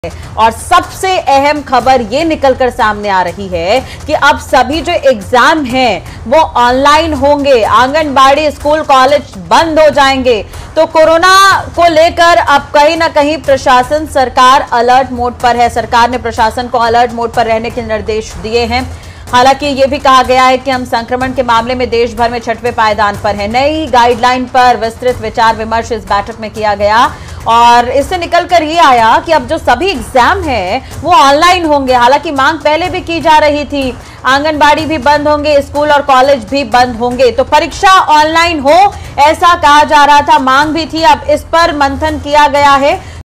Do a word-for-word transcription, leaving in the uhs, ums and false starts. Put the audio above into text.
और सबसे अहम खबर ये निकलकर सामने आ रही है कि अब सभी जो एग्जाम हैं वो ऑनलाइन होंगे। आंगनबाड़ी, स्कूल, कॉलेज बंद हो जाएंगे। तो कोरोना को लेकर अब कहीं ना कहीं प्रशासन, सरकार अलर्ट मोड पर है। सरकार ने प्रशासन को अलर्ट मोड पर रहने के निर्देश दिए हैं। हालांकि ये भी कहा गया है कि हम संक्रमण के मामले में देश भर में छठवें पायदान पर हैं। नई गाइडलाइन पर विस्तृत विचार विमर्श इस बैठक में किया गया और इससे निकलकर ये आया कि अब जो सभी एग्जाम हैं वो ऑनलाइन होंगे। हालांकि मांग पहले भी की जा रही थी, आंगनबाड़ी भी बंद होंगे, स्कूल और कॉलेज भी बंद होंगे, तो परीक्षा ऑनलाइन हो ऐसा कहा जा रहा था, मांग भी थी। अब इस पर मंथन किया गया है।